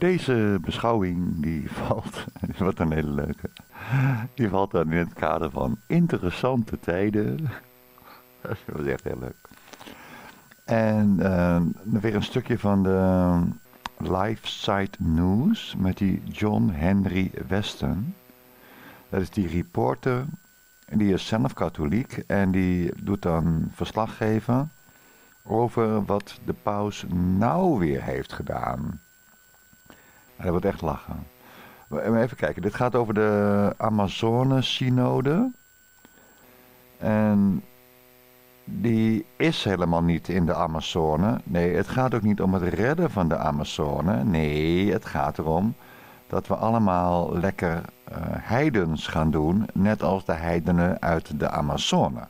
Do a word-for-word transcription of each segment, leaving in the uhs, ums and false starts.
Deze beschouwing die valt, wat een hele leuke, die valt dan in het kader van interessante tijden. Dat was echt heel leuk. En uh, weer een stukje van de Lifesite News met die John Henry Weston. Dat is die reporter, die is zelf katholiek en die doet dan verslag geven over wat de paus nou weer heeft gedaan. Dat wordt echt lachen. Even kijken, dit gaat over de Amazone-synode. En die is helemaal niet in de Amazone. Nee, het gaat ook niet om het redden van de Amazone. Nee, het gaat erom dat we allemaal lekker uh, heidens gaan doen, net als de heidenen uit de Amazone.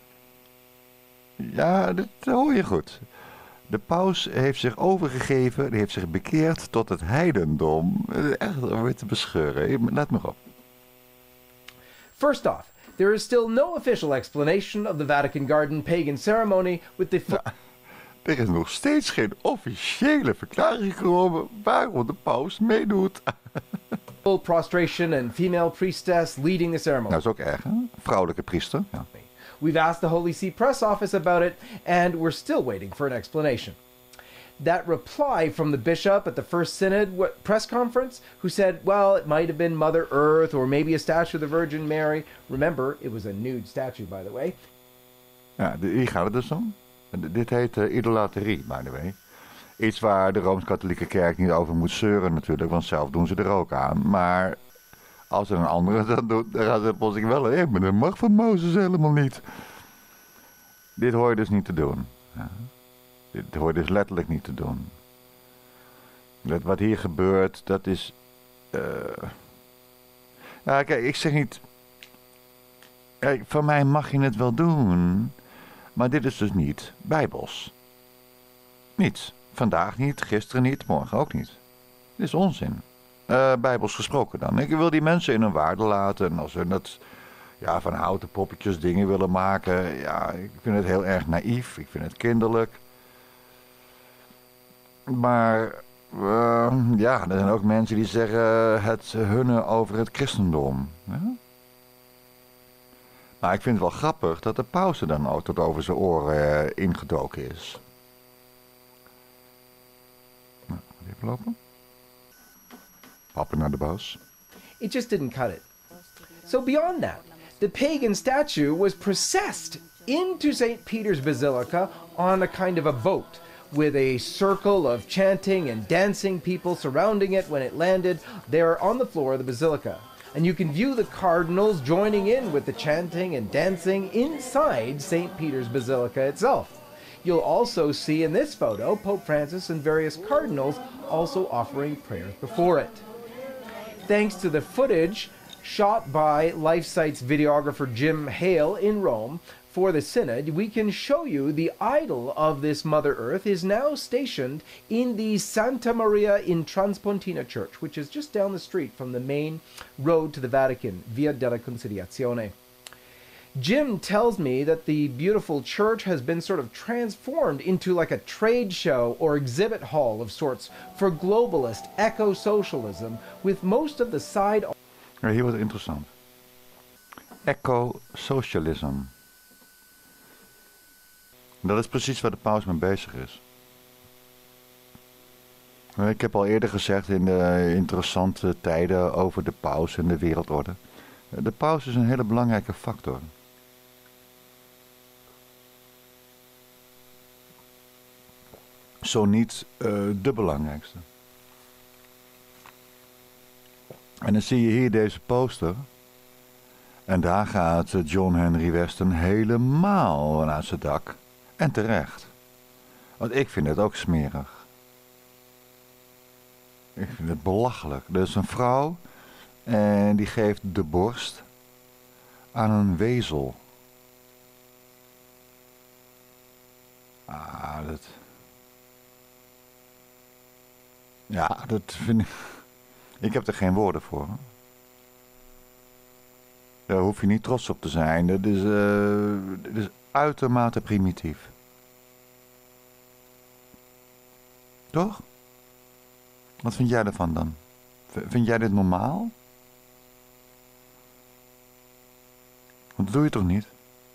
Ja, dat hoor je goed. De paus heeft zich overgegeven, die heeft zich bekeerd tot het heidendom. Echt om weer te bescheuren. Let maar op. First off, there is still no official explanation of the Vatican Garden pagan ceremony with the... Nou, er is nog steeds geen officiële verklaring gekomen waarom de paus meedoet. full prostration and female priestess leading the ceremony. Dat is ook erg, hè? Vrouwelijke priester. Ja. We've asked the Holy See press office about it, and we're still waiting for an explanation. That reply from the bishop at the first synod what, press conference, who said, well, it might have been Mother Earth or maybe a statue of the Virgin Mary. Remember, it was a nude statue, by the way. Ja, hier gaat het dus om. Dit heet uh, idolaterie, by the way. Iets waar de Rooms-Katholieke Kerk niet over moet zeuren natuurlijk, want zelf doen ze er ook aan. Maar als er een andere dat doet, dan gaat het plotseling wel. Hé, maar dat mag van Mozes helemaal niet. Dit hoor je dus niet te doen. Ja. Dit hoor je dus letterlijk niet te doen. Dat wat hier gebeurt, dat is... Uh... Ja, kijk, ik zeg niet... Kijk, van mij mag je het wel doen, maar dit is dus niet bijbels. Niet. Vandaag niet, gisteren niet, morgen ook niet. Dit is onzin. Uh, bijbels gesproken dan. Ik wil die mensen in hun waarde laten. En als ze dat ja, van houten poppetjes dingen willen maken. Ja, ik vind het heel erg naïef. Ik vind het kinderlijk. Maar uh, ja, er zijn ook mensen die zeggen het hunne over het christendom. Ja? Maar ik vind het wel grappig dat de paus er dan ook tot over zijn oren uh, ingedoken is. Nou, even lopen. Happen naar de baas. It just didn't cut it. So beyond that, the pagan statue was processed into Saint Peter's Basilica on a kind of a boat with a circle of chanting and dancing people surrounding it when it landed there on the floor of the basilica. And you can view the cardinals joining in with the chanting and dancing inside Saint Peter's Basilica itself. You'll also see in this photo Pope Francis and various cardinals also offering prayers before it. Thanks to the footage shot by LifeSite's videographer Jim Hale in Rome for the synod, we can show you the idol of this Mother Earth is now stationed in the Santa Maria in Transpontina Church, which is just down the street from the main road to the Vatican, Via della Conciliazione. Jim tells me that the beautiful church has been sort of transformed into like a trade show or exhibit hall of sorts for globalist eco-socialism, with most of the side... Ja, hier wordt het interessant. Eco-socialism. Dat is precies waar de paus mee bezig is. Ik heb al eerder gezegd in de interessante tijden over de paus en de wereldorde. De paus is een hele belangrijke factor. Zo niet uh, de belangrijkste. En dan zie je hier deze poster. En daar gaat John Henry Weston helemaal naar zijn dak. En terecht. Want ik vind het ook smerig. Ik vind het belachelijk. Er is een vrouw en die geeft de borst aan een wezel. Ah, dat... Ja, dat vind ik... Ik heb er geen woorden voor. Daar hoef je niet trots op te zijn. Dat is, uh, dat is uitermate primitief. Toch? Wat vind jij ervan dan? V- vind jij dit normaal? Want dat doe je toch niet?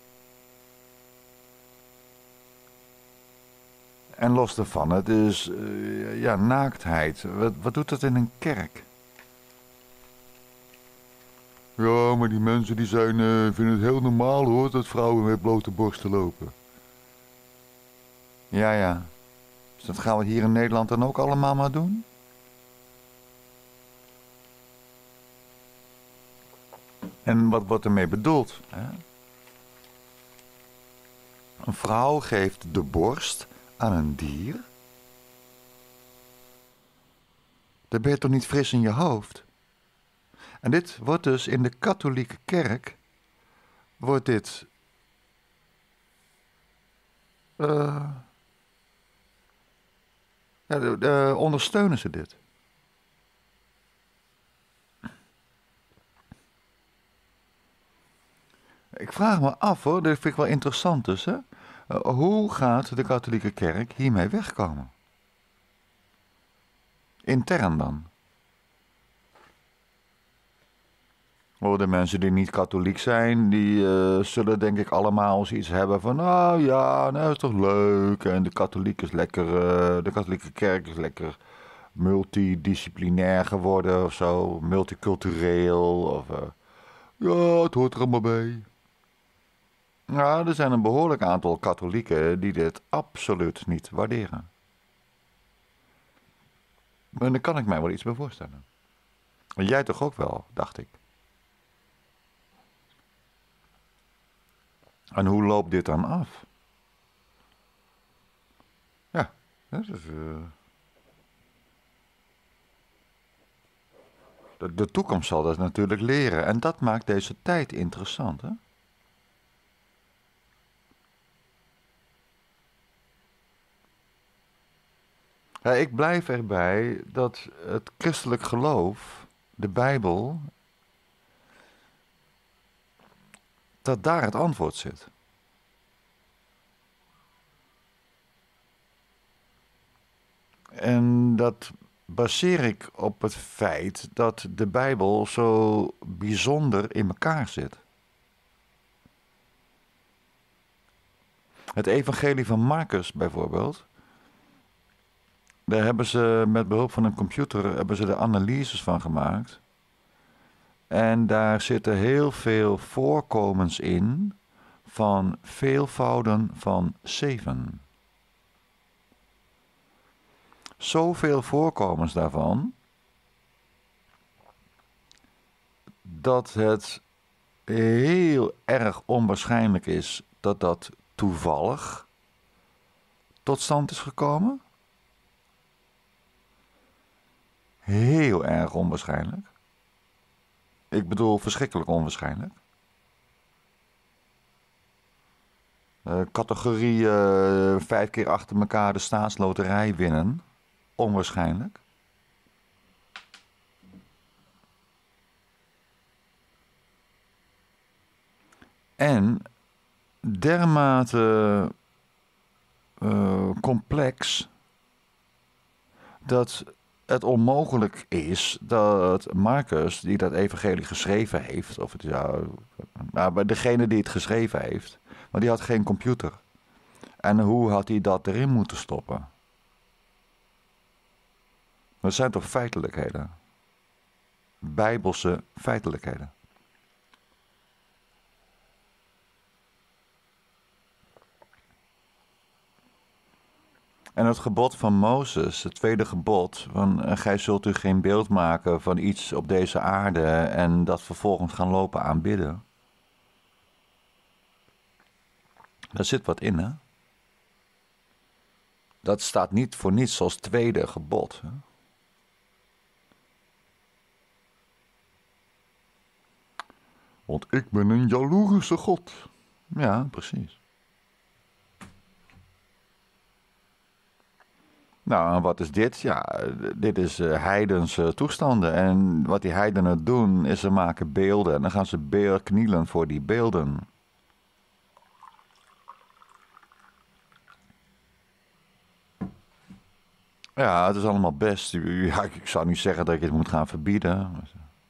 En los daarvan, het is uh, ja, naaktheid. Wat, wat doet dat in een kerk? Ja, maar die mensen die zijn, uh, vinden het heel normaal hoor, dat vrouwen met blote borsten lopen. Ja, ja. Dus dat gaan we hier in Nederland dan ook allemaal maar doen? En wat wordt ermee bedoeld? Hè? Een vrouw geeft de borst aan een dier? Dan ben je toch niet fris in je hoofd? En dit wordt dus in de katholieke kerk, wordt dit, uh, ja, de, de, ondersteunen ze dit. Ik vraag me af hoor, dat vind ik wel interessant dus, hè? Uh, hoe gaat de katholieke kerk hiermee wegkomen? Intern dan? Oh, de mensen die niet katholiek zijn, die uh, zullen denk ik allemaal zoiets hebben van, nou ja, nou is toch leuk. En de katholiek is lekker, uh, de katholieke kerk is lekker multidisciplinair geworden of zo, multicultureel. Of, uh, ja, het hoort er allemaal bij. Nou, er zijn een behoorlijk aantal katholieken die dit absoluut niet waarderen. Maar daar kan ik mij wel iets bij voorstellen. En jij toch ook wel, dacht ik. En hoe loopt dit dan af? Ja, dat is... Uh... De, de toekomst zal dat natuurlijk leren. En dat maakt deze tijd interessant, hè? Ja, ik blijf erbij dat het christelijk geloof, de Bijbel, dat daar het antwoord zit. En dat baseer ik op het feit dat de Bijbel zo bijzonder in elkaar zit. Het evangelie van Marcus bijvoorbeeld, daar hebben ze met behulp van een computer hebben ze de analyses van gemaakt. En daar zitten heel veel voorkomens in van veelvouden van zeven. Zoveel voorkomens daarvan, dat het heel erg onwaarschijnlijk is dat dat toevallig tot stand is gekomen. Heel erg onwaarschijnlijk. Ik bedoel verschrikkelijk onwaarschijnlijk. Uh, categorie uh, vijf keer achter elkaar de staatsloterij winnen. Onwaarschijnlijk. En dermate uh, complex dat het onmogelijk is dat Marcus, die dat evangelie geschreven heeft, of het zou, nou, degene die het geschreven heeft, maar die had geen computer. En hoe had hij dat erin moeten stoppen? Dat zijn toch feitelijkheden? Bijbelse feitelijkheden. En het gebod van Mozes, het tweede gebod, van gij zult u geen beeld maken van iets op deze aarde en dat vervolgens gaan lopen aanbidden. Daar zit wat in, hè? Dat staat niet voor niets als tweede gebod. Hè? Want ik ben een jaloerse God. Ja, precies. Nou, en wat is dit? Ja, dit is uh, heidense toestanden. En wat die heidenen doen, is ze maken beelden. En dan gaan ze beel knielen voor die beelden. Ja, het is allemaal best. Ja, ik zou niet zeggen dat je het moet gaan verbieden.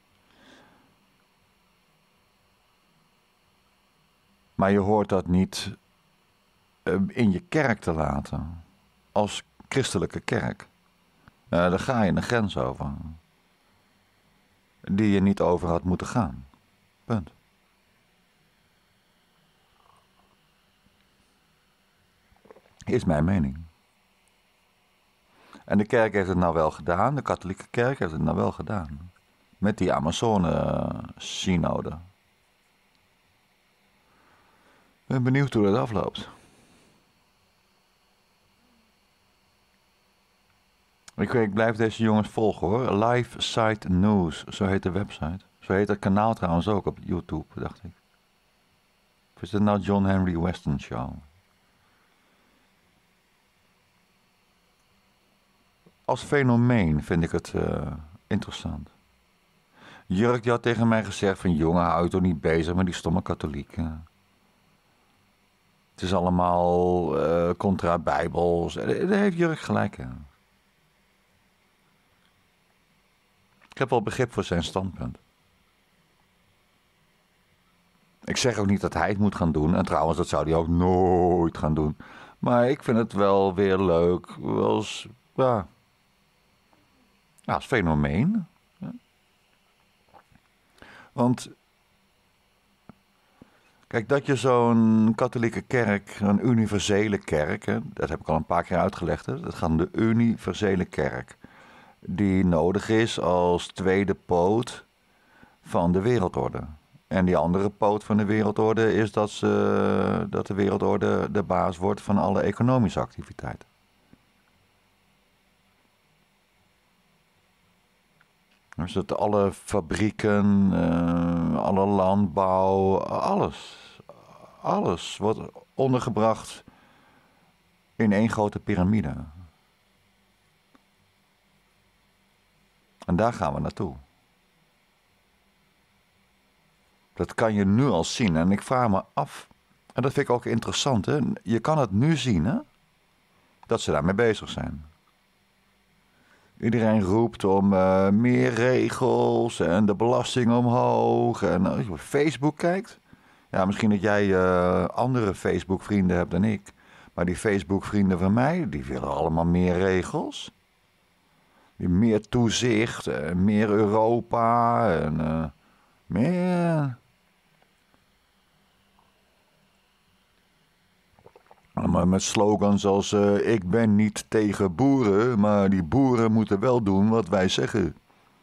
Maar je hoort dat niet in je kerk te laten. Als christelijke kerk. Uh, daar ga je een grens over. Die je niet over had moeten gaan. Punt. Is mijn mening. En de kerk heeft het nou wel gedaan. De katholieke kerk heeft het nou wel gedaan. Met die Amazone-synode. Ik ben benieuwd hoe dat afloopt. Ik, ik blijf deze jongens volgen hoor. Live Site News, zo heet de website. Zo heet het kanaal trouwens ook op YouTube, dacht ik. Of is het nou John Henry Weston Show? Als fenomeen vind ik het uh, interessant. Jurk die had tegen mij gezegd van jongen, hou je toch niet bezig met die stomme katholieken. Het is allemaal uh, contra bijbels. Daar heeft Jurk gelijk in. Ik heb wel begrip voor zijn standpunt. Ik zeg ook niet dat hij het moet gaan doen. En trouwens, dat zou hij ook nooit gaan doen. Maar ik vind het wel weer leuk. Als, ja, ja, als fenomeen. Ja. Want, kijk, dat je zo'n katholieke kerk, een universele kerk, hè, dat heb ik al een paar keer uitgelegd, hè, dat gaat om de universele kerk. Die nodig is als tweede poot van de wereldorde. En die andere poot van de wereldorde is dat, ze, dat de wereldorde de baas wordt van alle economische activiteiten. Dus dat alle fabrieken, uh, alle landbouw, alles, alles wordt ondergebracht in één grote piramide. En daar gaan we naartoe. Dat kan je nu al zien. En ik vraag me af, en dat vind ik ook interessant, hè? Je kan het nu zien, hè? Dat ze daarmee bezig zijn. Iedereen roept om uh, meer regels en de belasting omhoog. En als je op Facebook kijkt, ja, misschien dat jij uh, andere Facebook-vrienden hebt dan ik. Maar die Facebook-vrienden van mij, die willen allemaal meer regels. Meer toezicht, en meer Europa en uh, meer. Maar met slogans als uh, ik ben niet tegen boeren, maar die boeren moeten wel doen wat wij zeggen.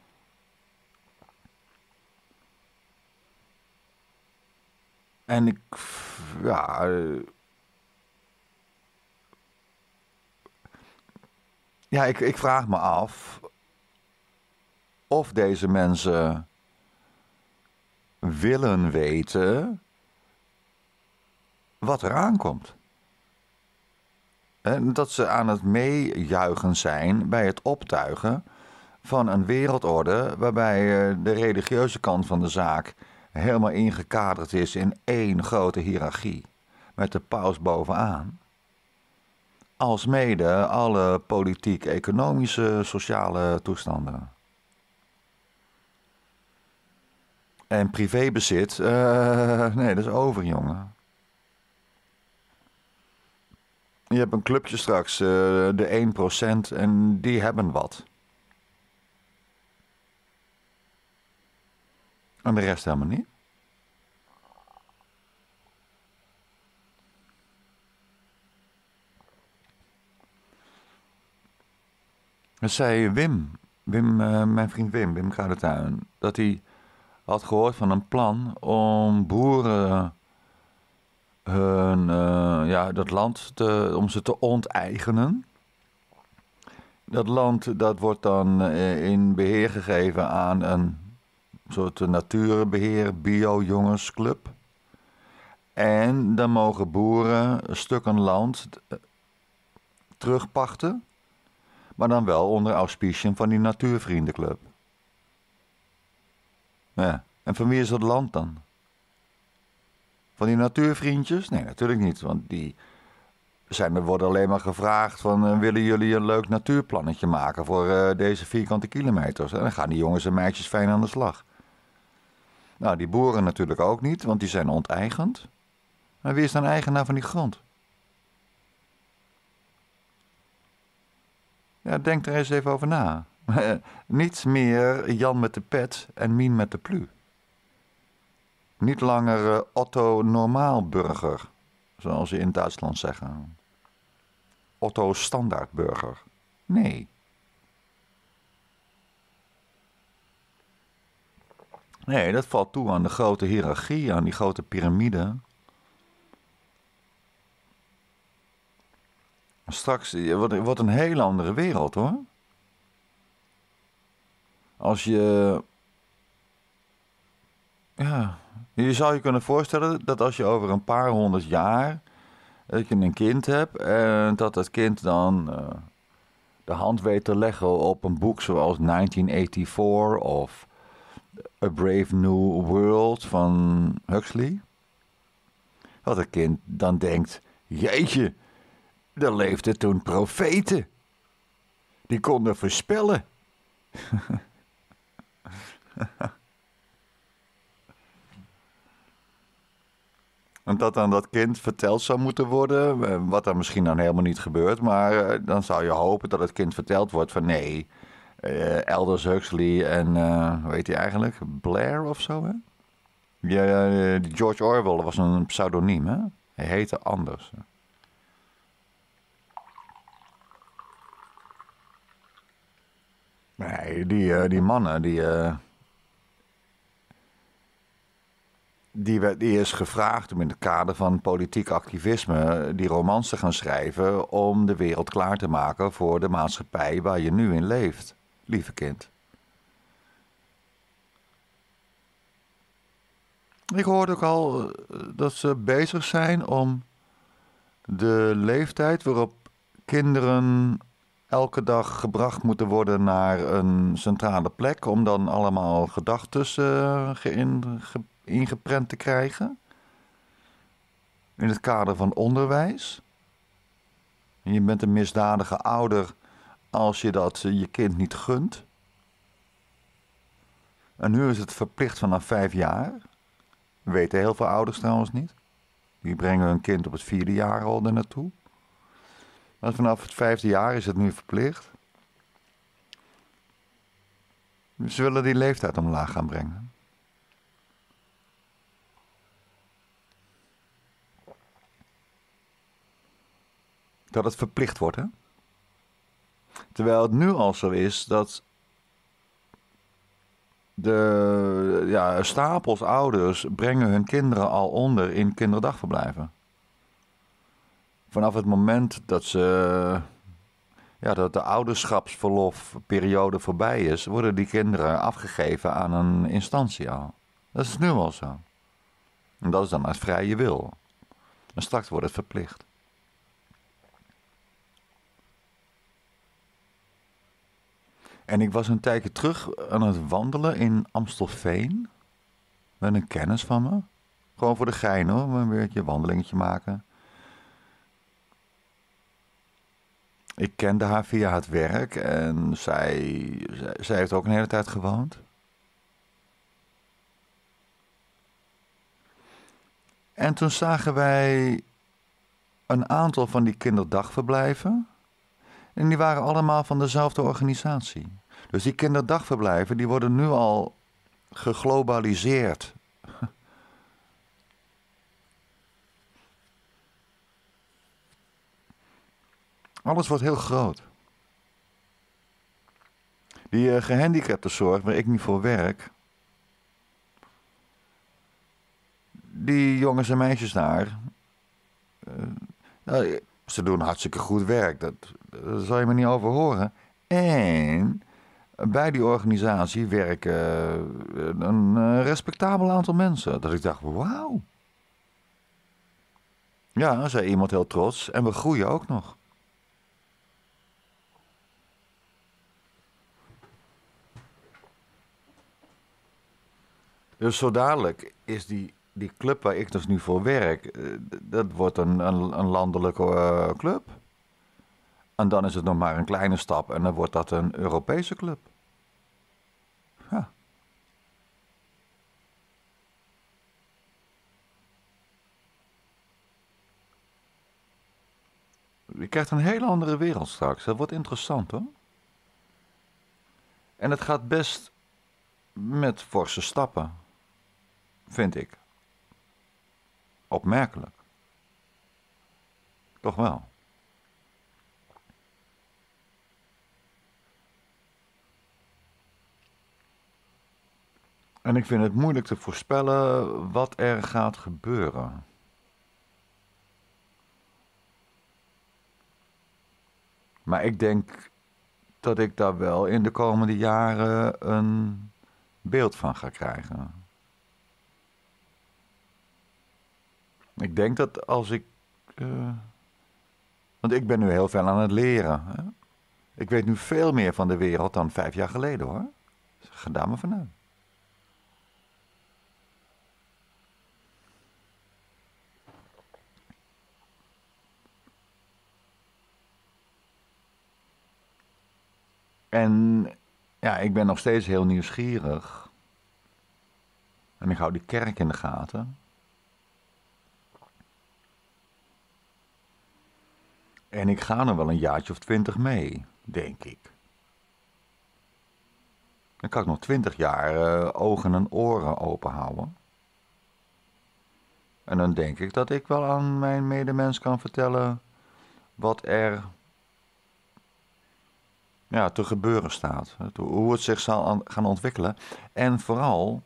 En ik, ja, uh, ja, ik, ik vraag me af of deze mensen willen weten wat er aankomt. En dat ze aan het meejuichen zijn bij het optuigen van een wereldorde waarbij de religieuze kant van de zaak helemaal ingekaderd is in één grote hiërarchie met de paus bovenaan. Alsmede alle politiek, economische, sociale toestanden. En privébezit, uh, nee, dat is over, jongen. Je hebt een clubje straks, uh, de één procent, en die hebben wat. En de rest helemaal niet. Dat zei Wim, Wim uh, mijn vriend Wim, Wim Gaardetuin, dat hij had gehoord van een plan om boeren hun, uh, ja, dat land te, om ze te onteigenen. Dat land dat wordt dan uh, in beheer gegeven aan een soort natuurbeheer bio-jongensclub. En dan mogen boeren stukken land uh, terugpachten, maar dan wel onder auspiciën van die natuurvriendenclub. Ja, en van wie is dat land dan? Van die natuurvriendjes? Nee, natuurlijk niet, want die zijn, er worden alleen maar gevraagd van... Uh, willen jullie een leuk natuurplannetje maken voor uh, deze vierkante kilometers? En dan gaan die jongens en meisjes fijn aan de slag. Nou, die boeren natuurlijk ook niet, want die zijn onteigend. Maar wie is dan eigenaar van die grond? Ja, denk er eens even over na. Niet meer Jan met de pet en Mien met de plu. Niet langer uh, Otto Normaalburger, zoals ze in Duitsland zeggen. Otto Standaardburger. Nee. Nee, dat valt toe aan de grote hiërarchie, aan die grote piramide. Straks wordt het een hele andere wereld, hoor. Als je... Ja, je zou je kunnen voorstellen dat als je over een paar honderd jaar... dat je een kind hebt en dat dat kind dan uh, de hand weet te leggen op een boek zoals negentien vierennegentig of A Brave New World van Huxley. Dat het kind dan denkt, jeetje, er leefden toen profeten. Die konden voorspellen. En dat dan dat kind verteld zou moeten worden, wat dan misschien dan helemaal niet gebeurt. Maar dan zou je hopen dat het kind verteld wordt van nee, uh, Aldous Huxley en, uh, hoe heet hij eigenlijk, Blair of zo, hè? Ja, uh, George Orwell was een pseudoniem, hè? Hij heette anders. Nee, die, uh, die mannen, die... Uh, Die, werd, die is gevraagd om in het kader van politiek activisme die romans te gaan schrijven om de wereld klaar te maken voor de maatschappij waar je nu in leeft, lieve kind. Ik hoorde ook al dat ze bezig zijn om de leeftijd waarop kinderen elke dag gebracht moeten worden naar een centrale plek om dan allemaal gedachtes uh, geïn, ge, ingeprent te krijgen. In het kader van onderwijs. En je bent een misdadige ouder als je dat je kind niet gunt. En nu is het verplicht vanaf vijf jaar. Dat weten heel veel ouders trouwens niet. Die brengen hun kind op het vierde jaar al er naartoe. Maar vanaf het vijfde jaar is het nu verplicht. Ze willen die leeftijd omlaag gaan brengen. Dat het verplicht wordt, hè? Terwijl het nu al zo is dat de ja, stapels ouders brengen hun kinderen al onder in kinderdagverblijven. Vanaf het moment dat ze ja, dat de ouderschapsverlofperiode voorbij is, worden die kinderen afgegeven aan een instantie al. Dat is nu al zo. En dat is dan uit vrije wil. En straks wordt het verplicht. En ik was een tijdje terug aan het wandelen in Amstelveen. Met een kennis van me. Gewoon voor de gein hoor, een beetje een wandelingetje maken. Ik kende haar via het werk en zij, zij, zij heeft ook een hele tijd gewoond. En toen zagen wij een aantal van die kinderdagverblijven. En die waren allemaal van dezelfde organisatie. Dus die kinderdagverblijven die worden nu al geglobaliseerd. Alles wordt heel groot. Die uh, gehandicaptenzorg waar ik nu voor werk. Die jongens en meisjes daar. Uh, nou, ze doen hartstikke goed werk. Dat, daar zal je me niet over horen. En bij die organisatie werken een uh, respectabel aantal mensen. Dat ik dacht, wauw. Ja, zei iemand heel trots. En we groeien ook nog. Dus zo dadelijk is die die club waar ik dus nu voor werk, eh, dat wordt een, een, een landelijke eh, club. En dan is het nog maar een kleine stap en dan wordt dat een Europese club. Ja. Je krijgt een hele andere wereld straks. Dat wordt interessant hoor. En het gaat best met forse stappen, vind ik. Opmerkelijk. Toch wel. En ik vind het moeilijk te voorspellen wat er gaat gebeuren. Maar ik denk dat ik daar wel in de komende jaren een beeld van ga krijgen. Ik denk dat als ik... Uh, want ik ben nu heel veel aan het leren. Hè? Ik weet nu veel meer van de wereld dan vijf jaar geleden hoor. Ga daar maar vanuit. En ja, ik ben nog steeds heel nieuwsgierig. En ik hou die kerk in de gaten. En ik ga er wel een jaartje of twintig mee, denk ik. Dan kan ik nog twintig jaar uh, ogen en oren open houden. En dan denk ik dat ik wel aan mijn medemens kan vertellen wat er ja, te gebeuren staat. Hoe het zich zal gaan ontwikkelen. En vooral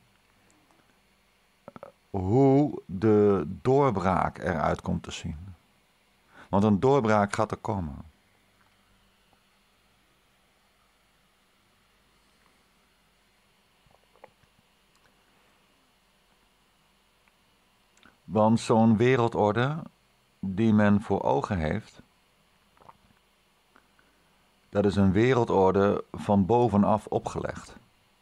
hoe de doorbraak eruit komt te zien. Want een doorbraak gaat er komen. Want zo'n wereldorde die men voor ogen heeft, dat is een wereldorde van bovenaf opgelegd.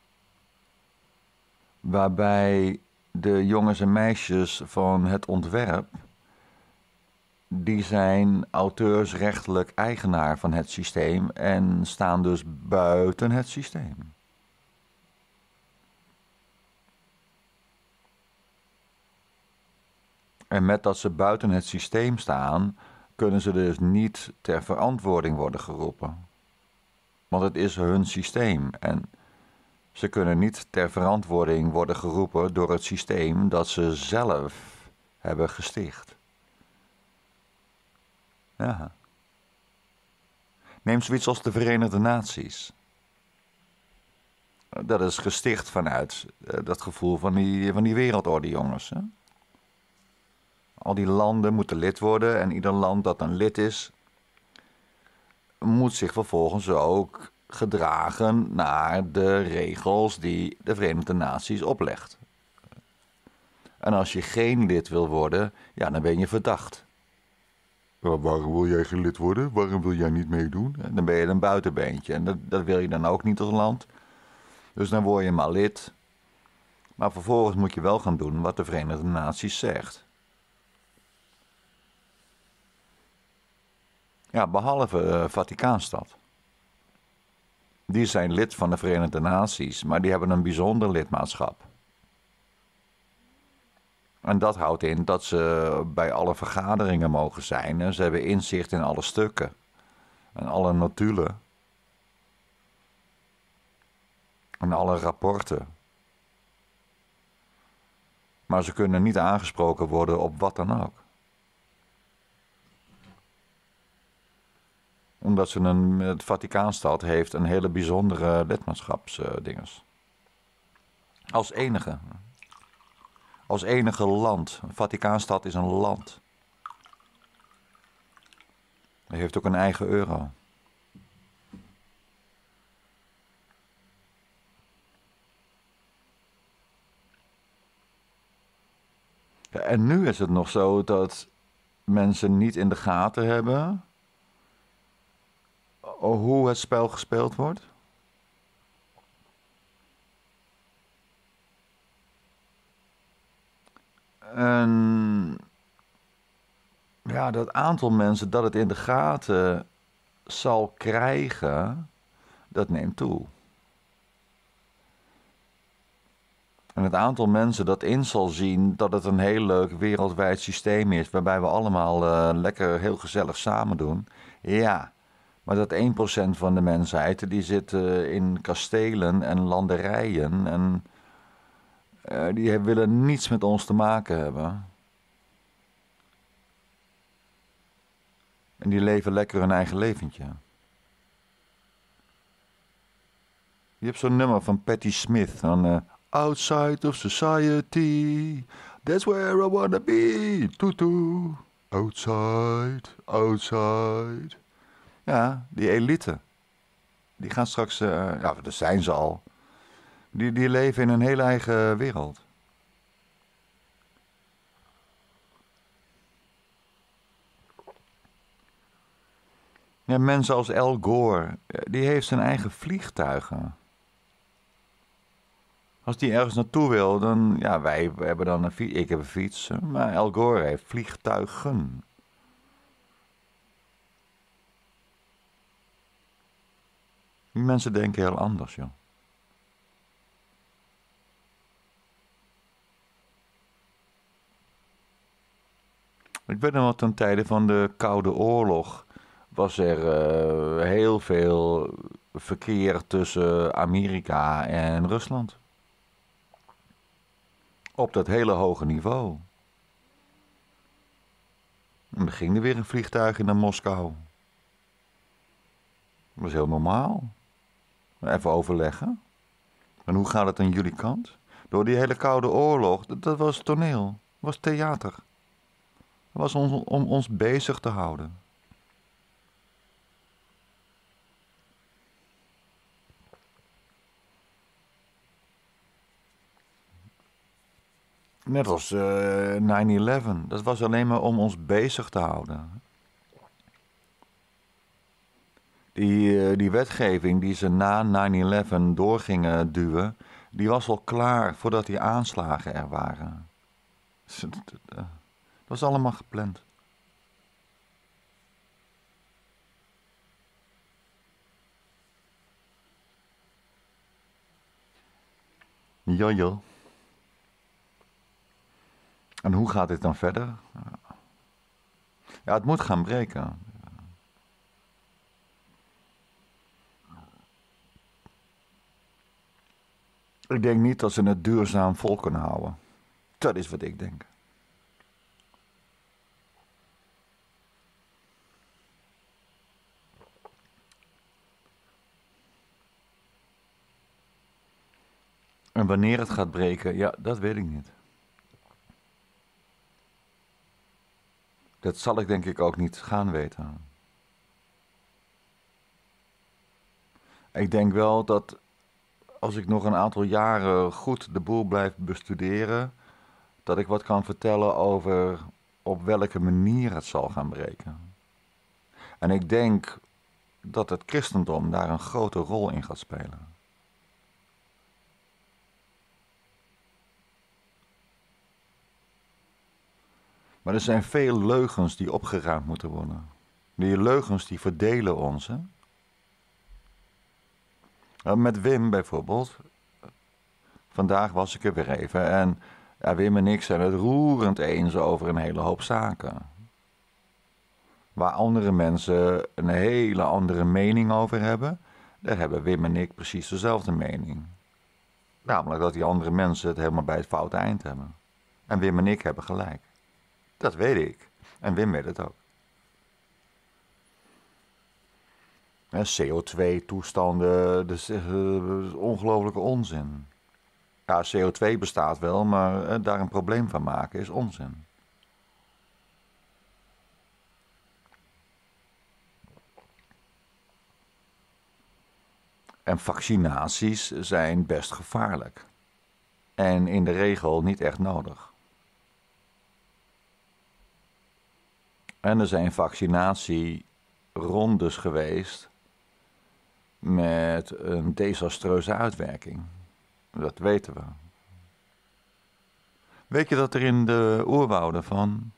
Waarbij de jongens en meisjes van het ontwerp, die zijn auteursrechtelijk eigenaar van het systeem en staan dus buiten het systeem. En met dat ze buiten het systeem staan, kunnen ze dus niet ter verantwoording worden geroepen. Want het is hun systeem en ze kunnen niet ter verantwoording worden geroepen door het systeem dat ze zelf hebben gesticht. Ja. Neem zoiets als de Verenigde Naties. Dat is gesticht vanuit dat gevoel van die, van die wereldorde, jongens. Hè? Al die landen moeten lid worden en ieder land dat een lid is, moet zich vervolgens ook gedragen naar de regels die de Verenigde Naties oplegt. En als je geen lid wil worden, ja, dan ben je verdacht. Maar waarom wil jij geen lid worden? Waarom wil jij niet meedoen? En dan ben je een buitenbeentje en dat, dat wil je dan ook niet als land. Dus dan word je maar lid. Maar vervolgens moet je wel gaan doen wat de Verenigde Naties zegt. Ja, behalve uh, Vaticaanstad. Die zijn lid van de Verenigde Naties, maar die hebben een bijzonder lidmaatschap. En dat houdt in dat ze bij alle vergaderingen mogen zijn. En ze hebben inzicht in alle stukken. En alle notulen. En alle rapporten. Maar ze kunnen niet aangesproken worden op wat dan ook. Omdat ze een, het Vaticaanstad heeft een hele bijzondere lidmaatschapsdinges. Als enige. Als enige land. Vaticaanstad is een land. Hij heeft ook een eigen euro. Ja, en nu is het nog zo dat mensen niet in de gaten hebben hoe het spel gespeeld wordt. En ja, dat aantal mensen dat het in de gaten zal krijgen, dat neemt toe. En het aantal mensen dat in zal zien dat het een heel leuk wereldwijd systeem is, waarbij we allemaal uh, lekker heel gezellig samen doen. Ja, maar dat één procent van de mensheid, die zit uh, in kastelen en landerijen en uh, die willen niets met ons te maken hebben. En die leven lekker hun eigen leventje. Je hebt zo'n nummer van Patti Smith van uh, Outside of Society, that's where I wanna be. Toetoe. Outside, outside. Ja, die elite. Die gaan straks, uh, ja, dat zijn ze al. Die, die leven in een hele eigen wereld. Ja, mensen als Al Gore, die heeft zijn eigen vliegtuigen. Als die ergens naartoe wil, dan, ja, wij hebben dan een fiets. Ik heb een fiets, maar Al Gore heeft vliegtuigen. Die mensen denken heel anders, joh. Ik weet nog wel, ten tijde van de Koude Oorlog was er uh, heel veel verkeer tussen Amerika en Rusland. Op dat hele hoge niveau. En dan ging er weer een vliegtuig naar Moskou. Dat was heel normaal. Even overleggen. En hoe gaat het aan jullie kant? Door die hele Koude Oorlog, dat, dat was toneel. Dat was theater. Dat was om, om ons bezig te houden. Net als uh, nine eleven. Dat was alleen maar om ons bezig te houden. Die, uh, die wetgeving die ze na nine eleven doorgingen duwen, die was al klaar voordat die aanslagen er waren. Dat was allemaal gepland. Ja, ja. En hoe gaat dit dan verder? Ja, het moet gaan breken. Ik denk niet dat ze het duurzaam vol kunnen houden. Dat is wat ik denk. En wanneer het gaat breken, ja, dat weet ik niet. Dat zal ik denk ik ook niet gaan weten. Ik denk wel dat als ik nog een aantal jaren goed de boel blijf bestuderen, dat ik wat kan vertellen over op welke manier het zal gaan breken. En ik denk dat het christendom daar een grote rol in gaat spelen. Maar er zijn veel leugens die opgeruimd moeten worden. Die leugens die verdelen ons. Hè? Met Wim bijvoorbeeld. Vandaag was ik er weer even. En ja, Wim en ik zijn het roerend eens over een hele hoop zaken. Waar andere mensen een hele andere mening over hebben, daar hebben Wim en ik precies dezelfde mening. Namelijk dat die andere mensen het helemaal bij het foute eind hebben. En Wim en ik hebben gelijk. Dat weet ik. En Wim weet het ook. C O twee toestanden, dat is uh, ongelofelijke onzin. Ja, C O twee bestaat wel, maar uh, daar een probleem van maken is onzin. En vaccinaties zijn best gevaarlijk. En in de regel niet echt nodig. En er zijn vaccinatierondes geweest met een desastreuze uitwerking. Dat weten we. Weet je dat er in de oerwouden van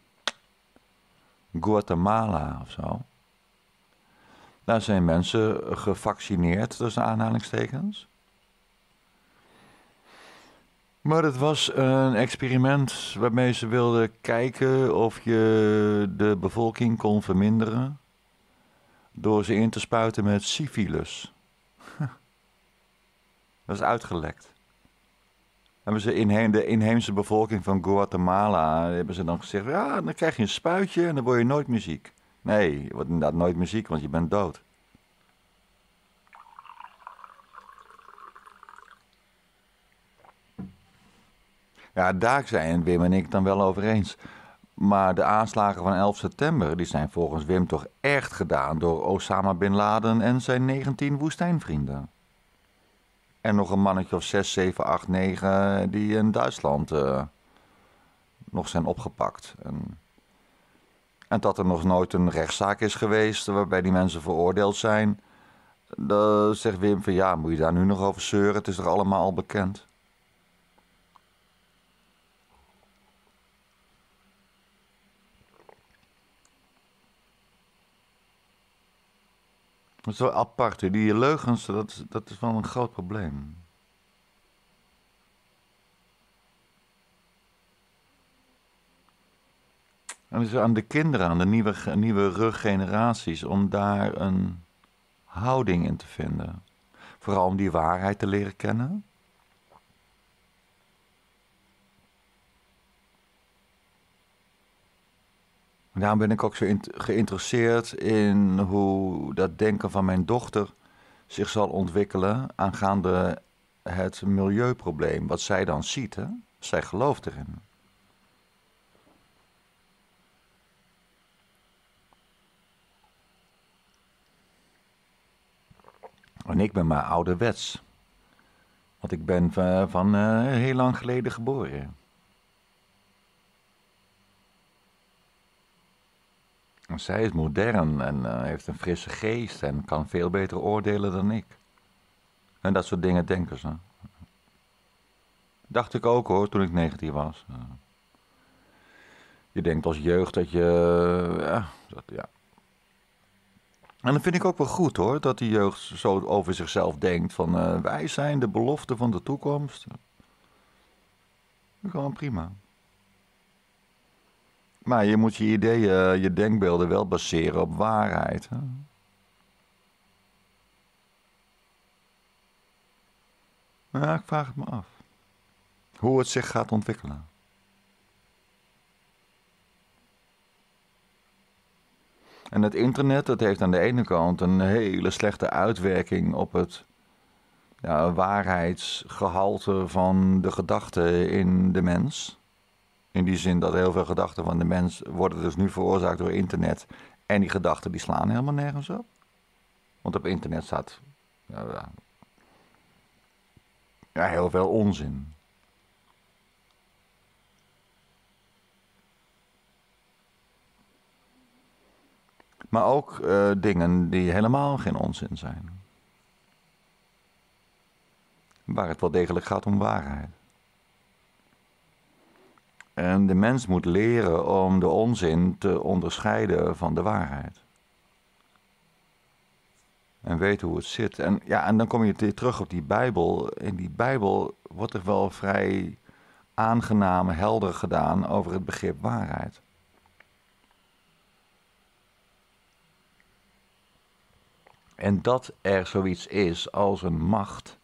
Guatemala of zo, daar zijn mensen gevaccineerd, tussen aanhalingstekens. Maar het was een experiment waarmee ze wilden kijken of je de bevolking kon verminderen door ze in te spuiten met syfilis. Dat is uitgelekt. Hebben ze inheem, de inheemse bevolking van Guatemala, hebben ze dan gezegd, ja, dan krijg je een spuitje en dan word je nooit meer ziek. Nee, je wordt inderdaad nooit meer ziek, want je bent dood. Ja, daar zijn Wim en ik dan wel over eens. Maar de aanslagen van elf september, die zijn volgens Wim toch echt gedaan door Osama Bin Laden en zijn negentien woestijnvrienden. En nog een mannetje of zes, zeven, acht, negen die in Duitsland uh, nog zijn opgepakt. En, en dat er nog nooit een rechtszaak is geweest waarbij die mensen veroordeeld zijn. Dan zegt Wim van ja, moet je daar nu nog over zeuren? Het is toch allemaal al bekend? Dat is wel apart, hè? Die leugens, dat is, dat is wel een groot probleem. En het is aan de kinderen, aan de nieuwe, nieuwe ruggeneraties, om daar een houding in te vinden. Vooral om die waarheid te leren kennen. En daarom ben ik ook zo geïnteresseerd in hoe dat denken van mijn dochter zich zal ontwikkelen aangaande het milieuprobleem. Wat zij dan ziet, hè? Zij gelooft erin. En ik ben maar ouderwets. Want ik ben van, van uh, heel lang geleden geboren. Zij is modern en uh, heeft een frisse geest en kan veel beter oordelen dan ik. En dat soort dingen denken ze. Dacht ik ook hoor, toen ik negentien was. Uh, je denkt als jeugd dat je... Uh, ja, dat, ja. En dat vind ik ook wel goed hoor, dat die jeugd zo over zichzelf denkt van... Uh, wij zijn de belofte van de toekomst. Gewoon prima. Maar je moet je ideeën, je denkbeelden wel baseren op waarheid. Hè? Ja, ik vraag het me af. Hoe het zich gaat ontwikkelen. En het internet, dat heeft aan de ene kant een hele slechte uitwerking op het ja, waarheidsgehalte van de gedachten in de mens. In die zin dat heel veel gedachten van de mens worden dus nu veroorzaakt door internet. En die gedachten die slaan helemaal nergens op. Want op internet staat ja, ja, heel veel onzin. Maar ook uh, dingen die helemaal geen onzin zijn. Waar het wel degelijk gaat om waarheid. En de mens moet leren om de onzin te onderscheiden van de waarheid. En weten hoe het zit. En, ja, en dan kom je terug op die Bijbel. In die Bijbel wordt er wel vrij aangenaam helder gedaan over het begrip waarheid. En dat er zoiets is als een macht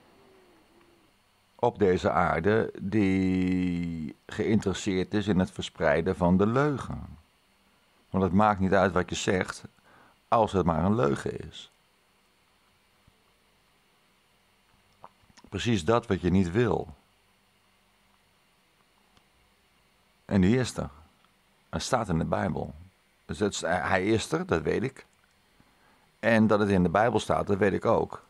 op deze aarde die geïnteresseerd is in het verspreiden van de leugen. Want het maakt niet uit wat je zegt, als het maar een leugen is. Precies dat wat je niet wil. En die is er. Het staat in de Bijbel. Dus het, hij is er, dat weet ik. En dat het in de Bijbel staat, dat weet ik ook.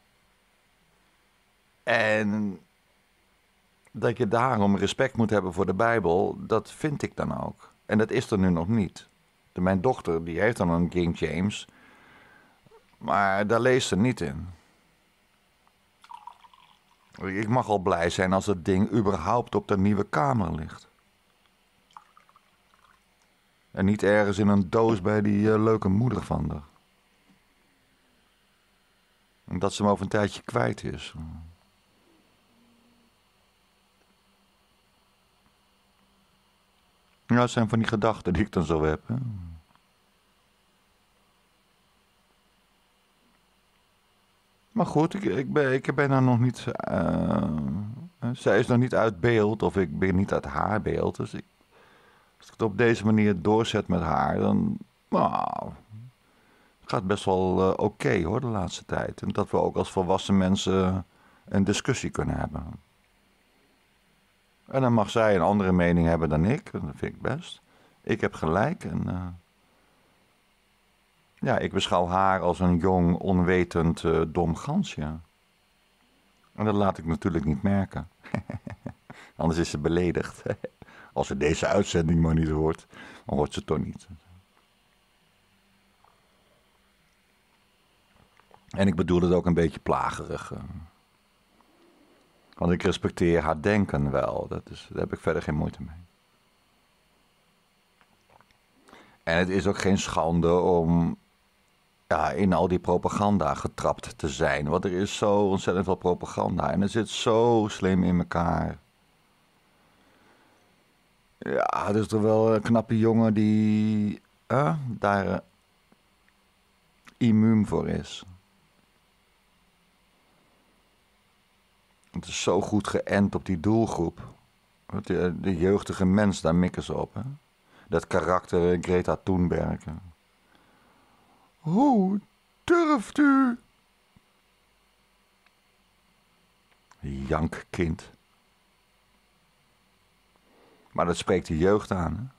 En dat je daarom respect moet hebben voor de Bijbel, dat vind ik dan ook. En dat is er nu nog niet. Mijn dochter, die heeft dan een King James, maar daar leest ze niet in. Ik mag al blij zijn als het ding überhaupt op de nieuwe kamer ligt. En niet ergens in een doos bij die uh, leuke moeder van haar. En dat ze hem over een tijdje kwijt is. Ja, dat zijn van die gedachten die ik dan zo heb. Hè? Maar goed, ik, ik, ben, ik ben er nog niet... Uh, zij is nog niet uit beeld, of ik ben niet uit haar beeld. Dus ik, als ik het op deze manier doorzet met haar, dan... Nou, het gaat best wel uh, oké okay, hoor, de laatste tijd. En dat we ook als volwassen mensen een discussie kunnen hebben. En dan mag zij een andere mening hebben dan ik. Dat vind ik best. Ik heb gelijk en... Uh, ja, ik beschouw haar als een jong, onwetend, uh, dom gansje. En dat laat ik natuurlijk niet merken. Anders is ze beledigd. Als ze deze uitzending maar niet hoort, dan hoort ze het toch niet. En ik bedoel het ook een beetje plagerig. Want ik respecteer haar denken wel. Dat is, daar heb ik verder geen moeite mee. En het is ook geen schande om ja, in al die propaganda getrapt te zijn. Want er is zo ontzettend veel propaganda. En het zit zo slim in elkaar. Ja, het is toch wel een knappe jongen die uh, daar uh, immuun voor is. Het is zo goed geënt op die doelgroep. De, de jeugdige mens, daar mikken ze op. Hè? Dat karakter Greta Thunberg. Hoe durft u? Jankkind. Maar dat spreekt de jeugd aan. Hè?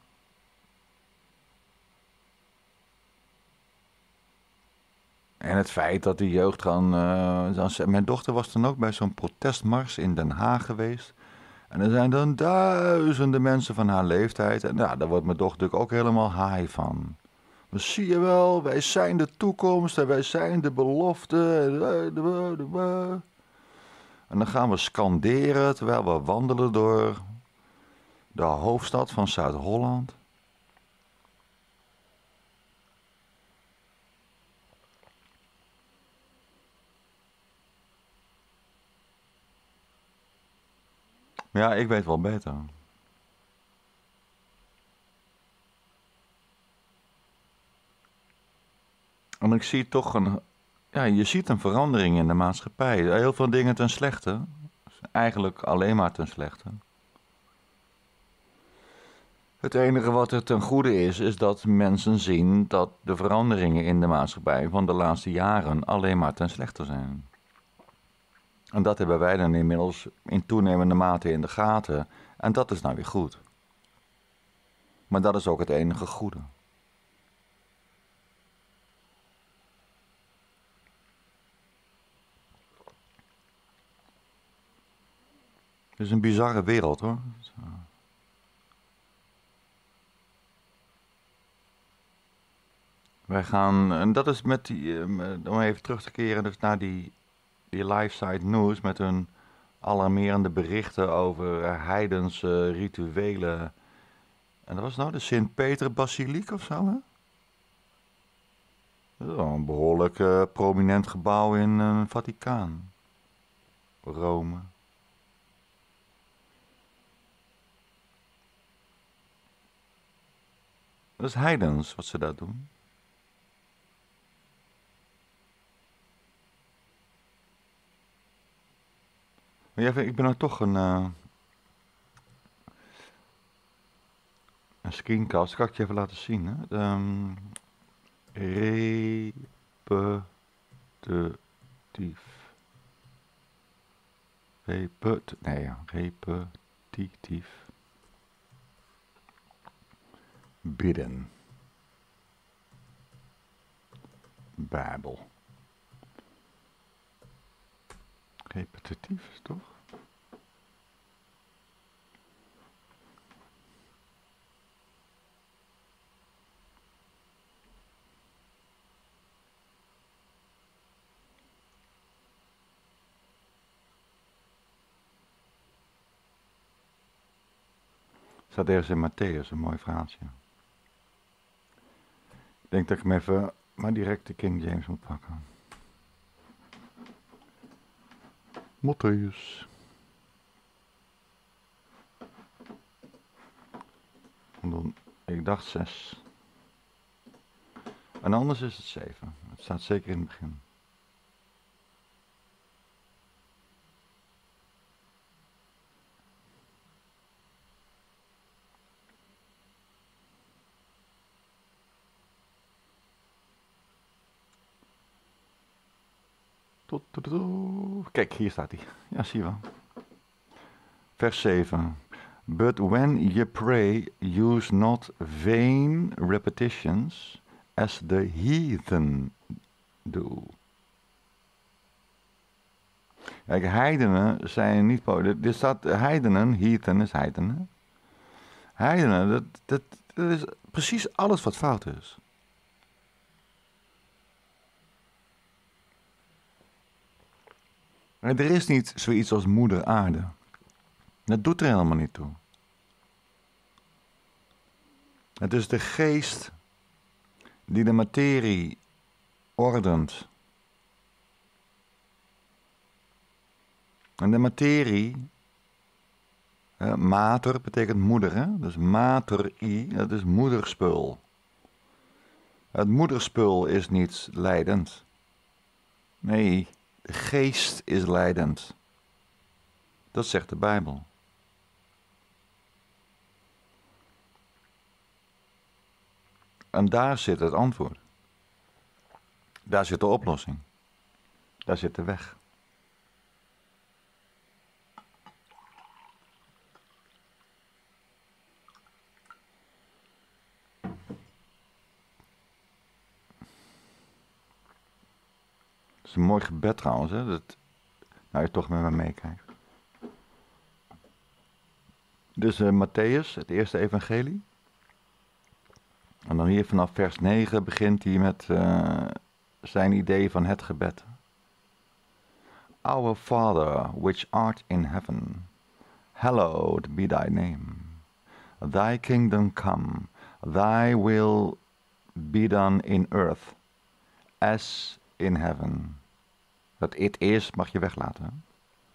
En het feit dat de jeugd gaan... Uh, dan, mijn dochter was dan ook bij zo'n protestmars in Den Haag geweest. En er zijn dan duizenden mensen van haar leeftijd. En ja, daar wordt mijn dochter natuurlijk ook helemaal high van. Maar zie je wel, wij zijn de toekomst en wij zijn de belofte. En dan gaan we scanderen terwijl we wandelen door de hoofdstad van Zuid-Holland. Ja, ik weet wel beter. En ik zie toch een... Ja, je ziet een verandering in de maatschappij. Heel veel dingen ten slechte. Eigenlijk alleen maar ten slechte. Het enige wat er ten goede is, is dat mensen zien dat de veranderingen in de maatschappij van de laatste jaren alleen maar ten slechte zijn. En dat hebben wij dan inmiddels in toenemende mate in de gaten. En dat is nou weer goed. Maar dat is ook het enige goede. Het is een bizarre wereld hoor. Wij gaan, en dat is met die, om even terug te keren dus naar die, die Lifesite News met hun alarmerende berichten over heidense rituelen. En dat was nou de Sint-Peter-basiliek of zo, hè? Dat is wel een behoorlijk uh, prominent gebouw in het uh, Vaticaan. Rome. Dat is heidens wat ze daar doen. Maar ja, ik ben nou toch een... Uh, een screencast. Kan ik je even laten zien, hè? Um, repetitief. Repet... Nee, ja. Repetitief. Bidden. Bijbel. Repetitief is toch? Staat ergens in Matthäus, een mooi verhaaltje. Ik denk dat ik hem even maar direct de King James moet pakken. Matthäus. En dan, ik dacht zes. En anders is het zeven. Het staat zeker in het begin. Kijk, hier staat hij. Ja, zie je wel. Vers zeven. But when ye pray, use not vain repetitions as the heathen do. Kijk, heidenen zijn niet... Dit staat heidenen, heathen is heidenen. Heidenen, dat, dat, dat is precies alles wat fout is. Er is niet zoiets als moeder aarde. Dat doet er helemaal niet toe. Het is de geest die de materie ordent. En de materie, eh, mater betekent moeder, hè? Dus mater-i, dat is moederspul. Het moederspul is niet leidend. Nee, de geest is leidend. Dat zegt de Bijbel. En daar zit het antwoord. Daar zit de oplossing. Daar zit de weg. Het is een mooi gebed trouwens, hè? Dat, nou, je toch met me meekijkt. Dus uh, Matthäus, het eerste evangelie. En dan hier vanaf vers negen begint hij met uh, zijn idee van het gebed. Our Father, which art in heaven, hallowed be thy name. Thy kingdom come, thy will be done in earth, as in heaven. Dat it is mag je weglaten.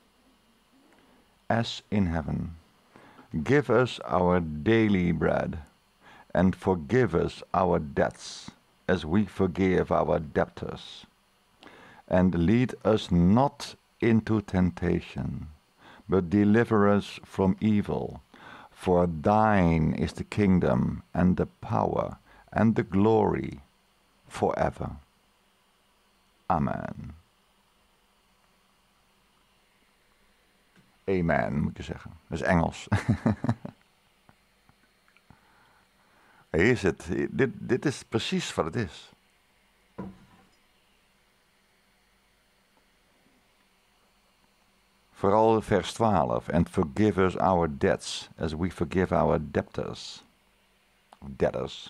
As in heaven. Give us our daily bread, and forgive us our debts, as we forgive our debtors. And lead us not into temptation, but deliver us from evil. For thine is the kingdom, and the power, and the glory, forever. Amen. Amen, moet je zeggen. Dat is Engels. Hier zit, dit, dit is precies wat het is. Vooral vers twaalf. And forgive us our debts, as we forgive our debtors. Debtors.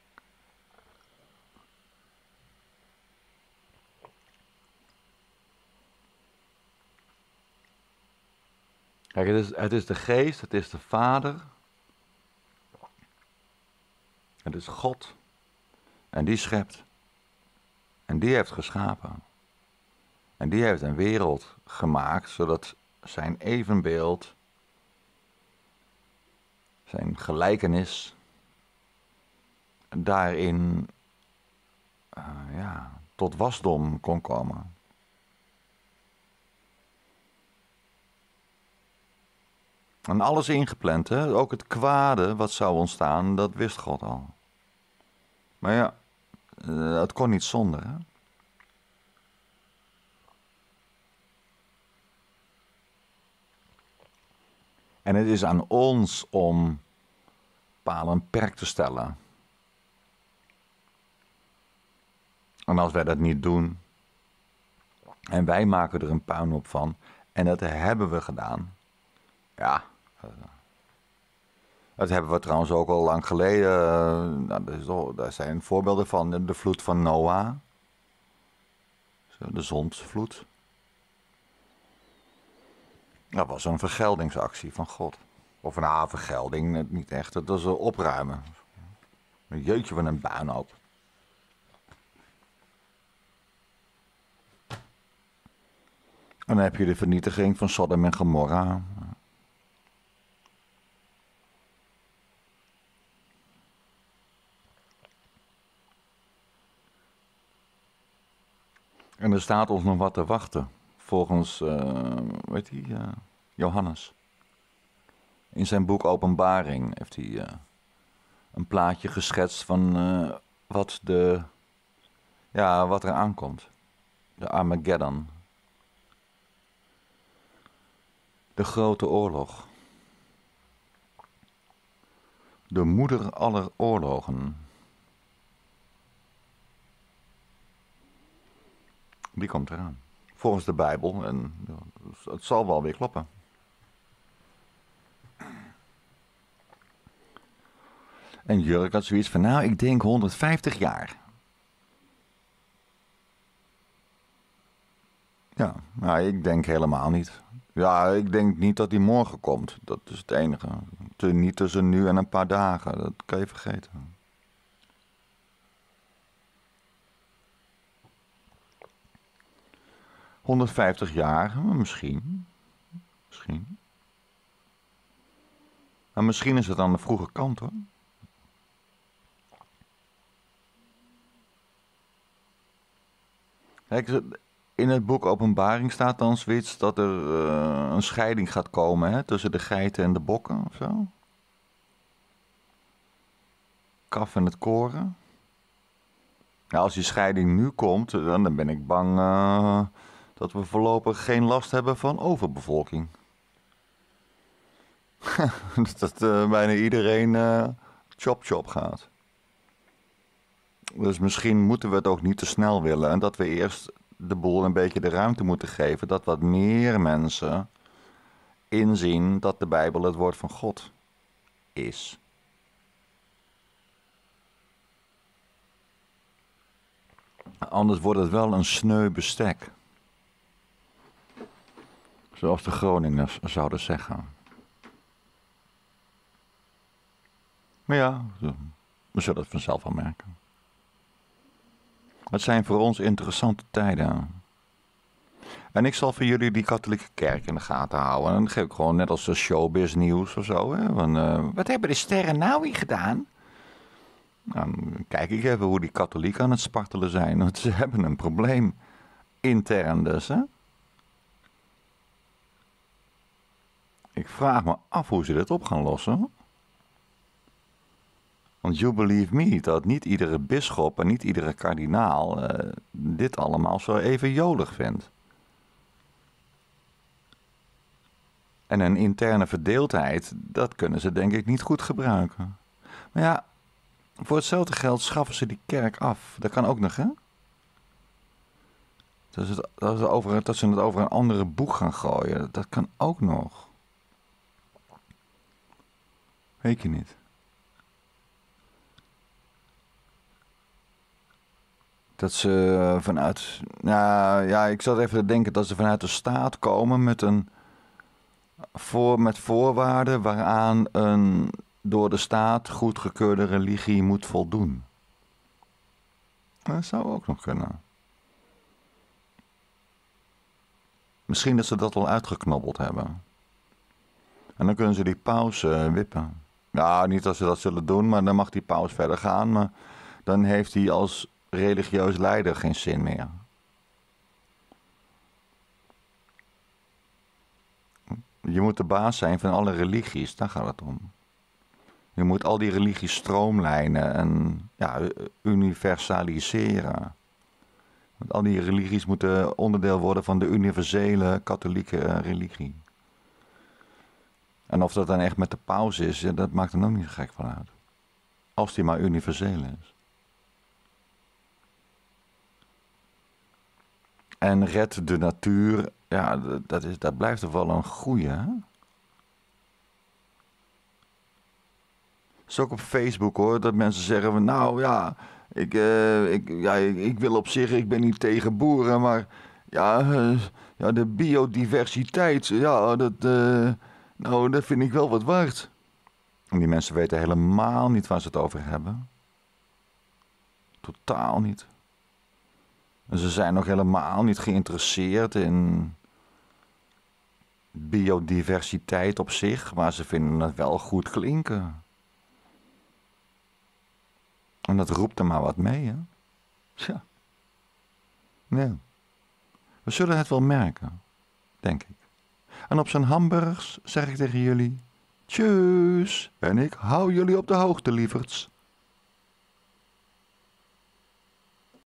Kijk, het is, het is de geest, het is de Vader. Het is God. En die schept. En die heeft geschapen. En die heeft een wereld gemaakt, zodat zijn evenbeeld, zijn gelijkenis, daarin uh, ja, tot wasdom kon komen. En alles ingepland, hè? Ook het kwade wat zou ontstaan, dat wist God al. Maar ja, uh, het kon niet zonder, hè? En het is aan ons om paal en perk te stellen. En als wij dat niet doen, en wij maken er een puinhoop van, en dat hebben we gedaan, ja, dat hebben we trouwens ook al lang geleden, nou, daar zijn voorbeelden van, de vloed van Noah, de zondvloed. Dat was een vergeldingsactie van God. Of een havengelding, niet echt. Dat is opruimen. Een jeutje van een puinhoop. En dan heb je de vernietiging van Sodom en Gomorra. En er staat ons nog wat te wachten. Volgens, uh, weet hij, uh, Johannes. In zijn boek Openbaring heeft hij uh, een plaatje geschetst van uh, wat, de, ja, wat er aankomt. De Armageddon. De grote oorlog. De moeder aller oorlogen. Die komt eraan. Volgens de Bijbel. En ja, het zal wel weer kloppen. En Jurk had zoiets van, nou, ik denk honderdvijftig jaar. Ja, maar ik denk helemaal niet. Ja, ik denk niet dat die morgen komt. Dat is het enige. Niet tussen nu en een paar dagen. Dat kan je vergeten. honderdvijftig jaar, misschien. Misschien. Maar misschien is het aan de vroege kant, hoor. Kijk, in het boek Openbaring staat dan zoiets dat er uh, een scheiding gaat komen, hè, tussen de geiten en de bokken of zo. Kaf en het koren. Nou, als die scheiding nu komt, dan, dan ben ik bang uh, dat we voorlopig geen last hebben van overbevolking. dat uh, bijna iedereen uh, chop-chop gaat. Dus misschien moeten we het ook niet te snel willen. En dat we eerst de boel een beetje de ruimte moeten geven. Dat wat meer mensen inzien dat de Bijbel het woord van God is. Anders wordt het wel een sneu bestek. Zoals de Groningers zouden zeggen. Maar ja, we zullen het vanzelf wel merken. Het zijn voor ons interessante tijden. En ik zal voor jullie die katholieke kerk in de gaten houden. En dan geef ik gewoon net als showbiz nieuws of zo. Hè? Van, uh, wat hebben de sterren nou weer gedaan? Nou, dan kijk ik even hoe die katholieken aan het spartelen zijn. Want ze hebben een probleem. Intern dus, hè. Ik vraag me af hoe ze dit op gaan lossen. Want you believe me, dat niet iedere bisschop en niet iedere kardinaal uh, dit allemaal zo even jolig vindt. En een interne verdeeldheid, dat kunnen ze denk ik niet goed gebruiken. Maar ja, voor hetzelfde geld schaffen ze die kerk af. Dat kan ook nog, hè? Dat, is het, dat, is het over, dat ze het over een andere boeg gaan gooien, dat kan ook nog. Weet je niet. Dat ze vanuit, nou ja, ik zat even te denken dat ze vanuit de staat komen met een, voor, met voorwaarden waaraan een door de staat goedgekeurde religie moet voldoen. Dat zou ook nog kunnen. Misschien dat ze dat al uitgeknobbeld hebben. En dan kunnen ze die paus uh, wippen. Ja, niet dat ze dat zullen doen, maar dan mag die paus verder gaan. Maar dan heeft hij als religieus leider geen zin meer. Je moet de baas zijn van alle religies, daar gaat het om. Je moet al die religies stroomlijnen en ja, universaliseren. Want al die religies moeten onderdeel worden van de universele katholieke religie. En of dat dan echt met de paus is, dat maakt er ook niet zo gek van uit. Als die maar universeel is. En red de natuur, ja, dat, is, dat blijft toch wel een goeie, hè? Het is ook op Facebook, hoor, dat mensen zeggen van, nou ja, ik, uh, ik, ja, ik, ik wil op zich, ik ben niet tegen boeren, maar ja, uh, ja de biodiversiteit, ja, dat, uh, Nou, dat vind ik wel wat waard. En die mensen weten helemaal niet waar ze het over hebben. Totaal niet. En ze zijn nog helemaal niet geïnteresseerd in biodiversiteit op zich, maar ze vinden het wel goed klinken. En dat roept er maar wat mee, hè? Tja. Nee. We zullen het wel merken, denk ik. En op zijn hamburgers zeg ik tegen jullie: tjus! En ik hou jullie op de hoogte, lieverds.